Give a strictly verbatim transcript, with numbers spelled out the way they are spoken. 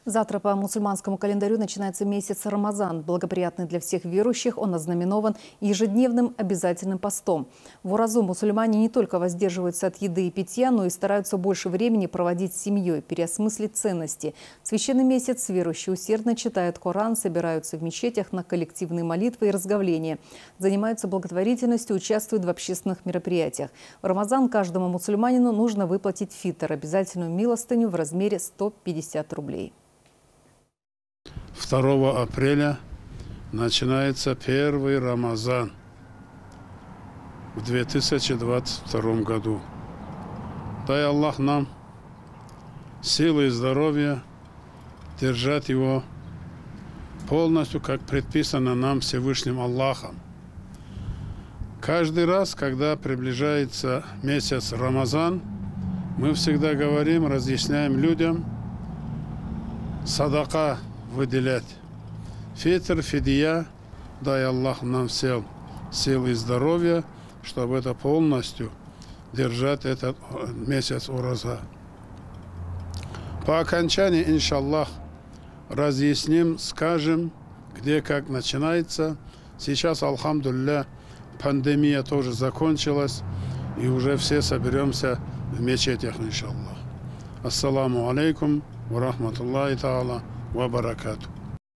Завтра по мусульманскому календарю начинается месяц Рамазан. Благоприятный для всех верующих, он ознаменован ежедневным обязательным постом. В Уразу мусульмане не только воздерживаются от еды и питья, но и стараются больше времени проводить с семьей, переосмыслить ценности. В священный месяц верующие усердно читают Коран, собираются в мечетях на коллективные молитвы и разговления. Занимаются благотворительностью, участвуют в общественных мероприятиях. В Рамазан каждому мусульманину нужно выплатить фитр, обязательную милостыню в размере сто пятьдесят рублей. второго апреля начинается первый Рамазан в две тысячи двадцать втором году. Дай Аллах нам силы и здоровья держать его полностью, как предписано нам Всевышним Аллахом. Каждый раз, когда приближается месяц Рамазан, мы всегда говорим, разъясняем людям, садака выделять. Фитр, фидия, дай Аллах нам всем сил и здоровья, чтобы это полностью держать этот месяц Ураза. По окончании, иншаллах, разъясним, скажем, где как начинается. Сейчас, алхамдулилля, пандемия тоже закончилась, и уже все соберемся в мечетях, иншаллах. Ассаламу алейкум ва рахматуллахи та'аля ва баракату.